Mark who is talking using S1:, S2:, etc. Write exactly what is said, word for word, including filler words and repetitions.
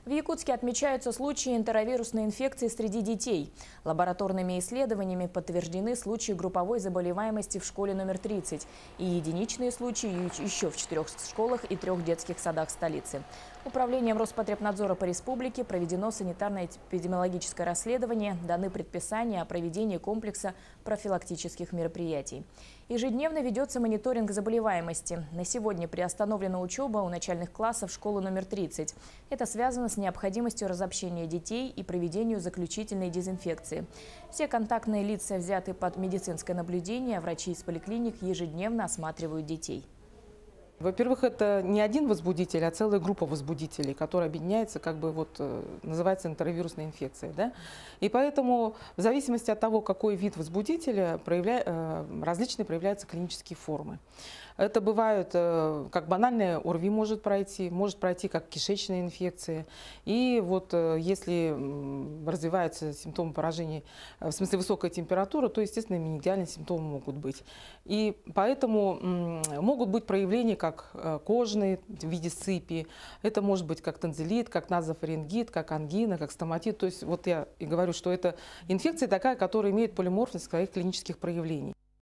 S1: В Якутске отмечаются случаи энтеровирусной инфекции среди детей. Лабораторными исследованиями подтверждены случаи групповой заболеваемости в школе номер тридцать и единичные случаи еще в четырех школах и трех детских садах столицы. Управлением Роспотребнадзора по республике проведено санитарно-эпидемиологическое расследование, даны предписания о проведении комплекса профилактических мероприятий. Ежедневно ведется мониторинг заболеваемости. На сегодня приостановлена учеба у начальных классов школы номер тридцать. Это связано с необходимостью разобщения детей и проведению заключительной дезинфекции. Все контактные лица взяты под медицинское наблюдение, а врачи из поликлиник ежедневно осматривают детей.
S2: Во-первых, это не один возбудитель, а целая группа возбудителей, которая объединяется, как бы вот называется энтеровирусная инфекция. Да? И поэтому в зависимости от того, какой вид возбудителя, проявля... различные проявляются клинические формы. Это бывают, как банальная ОРВИ может пройти, может пройти как кишечная инфекция. И вот если развиваются симптомы поражения, в смысле высокая температура, то, естественно, менингиальные симптомы могут быть. И поэтому могут быть проявления как кожные в виде сыпи, это может быть как танзелит, как назофарингит, как ангина, как стоматит. То есть вот я и говорю, что это инфекция такая, которая имеет полиморфность своих клинических проявлений.